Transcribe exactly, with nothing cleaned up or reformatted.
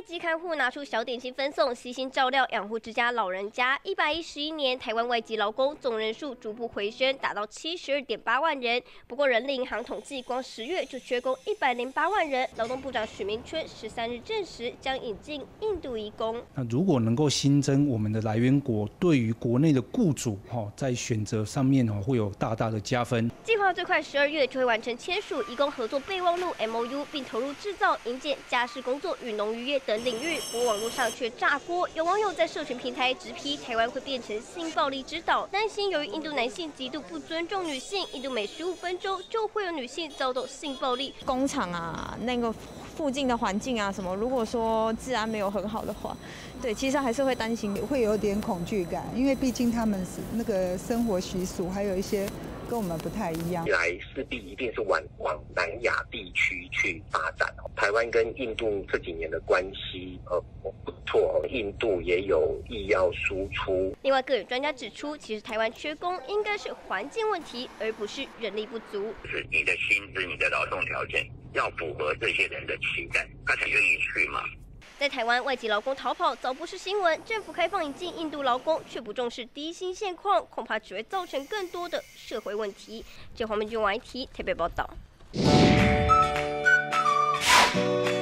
籍看护拿出小点心分送，悉心照料养护之家老人家。一百一十一年，台湾外籍劳工总人数逐步回升，达到七十二点八万人。不过，人力银行统计，光十月就缺工一百零八万人。劳动部长许明春十三日证实，将引进印度移工。 那如果能够新增我们的来源国，对于国内的雇主哈，在选择上面哦，会有大大的加分。 计划最快十二月就会完成签署移工合作备忘录 M O U， 并投入制造、营建、家事工作与农渔业等领域。不过网络上却炸锅，有网友在社群平台直批台湾会变成性暴力之岛，担心由于印度男性极度不尊重女性，印度每十五分钟就会有女性遭到性暴力。 工厂啊，那个附近的环境啊，什么，如果说治安没有很好的话，对，其实还是会担心， 会有点恐惧感，因为毕竟他们是那个生活习俗还有一些跟我们不太一样。 未来势必一定是往往南亚地区去发展。台湾跟印度这几年的关系呃不错，印度也有意要输出。 另外，各有专家指出，其实台湾缺工应该是环境问题，而不是人力不足。 就是你的薪资、你的劳动条件要符合这些人的期待，他才愿意去嘛。 在台湾，外籍劳工逃跑早不是新闻。政府开放引进印度劳工，却不重视低薪现况，恐怕只会造成更多的社会问题。这黄明君 Y T 台北报道。